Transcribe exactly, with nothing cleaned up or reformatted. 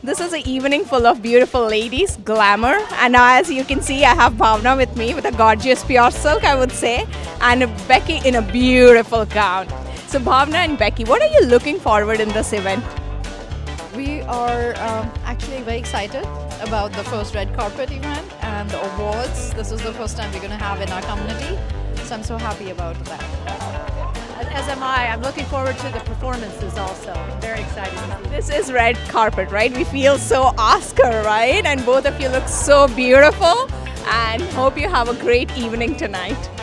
this is an evening full of beautiful ladies, glamour, and now as you can see I have Bhavna with me with a gorgeous pure silk, I would say, and Becky in a beautiful gown. So Bhavna and Becky, what are you looking forward in this event? We are um, actually very excited about the first red carpet event and the awards. This is the first time we're going to have in our community, so I'm so happy about that. As am I. I'm looking forward to the performances also. I'm very excited. This is red carpet, right? We feel so Oscar, right? And both of you look so beautiful, and hope you have a great evening tonight.